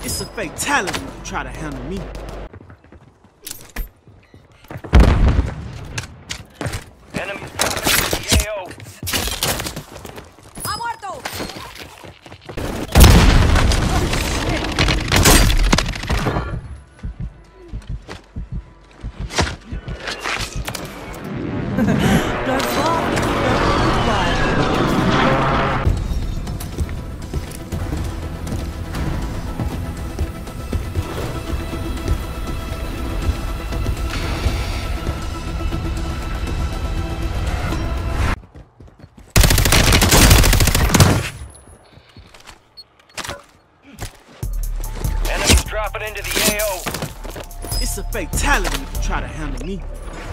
It's a fatality if you try to handle me. Enemies dropping into the AO. ¡Ha muerto! Enemies dropping into the AO. It's a fatality if you try to handle me.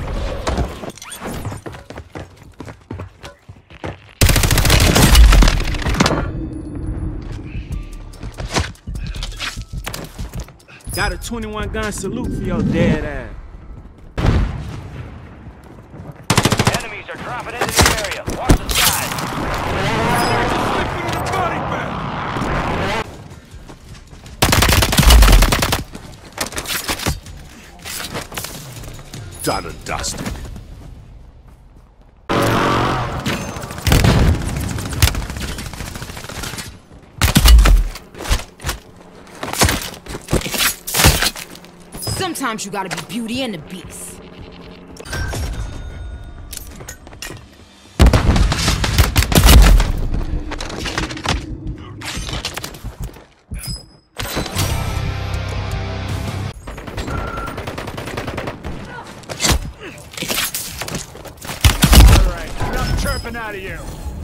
Got a 21 gun salute for your dead ass. Enemies are dropping into the area. Watch the skies. Done and dusted. Sometimes you gotta be Beauty and the Beast. Enough chirping out of you.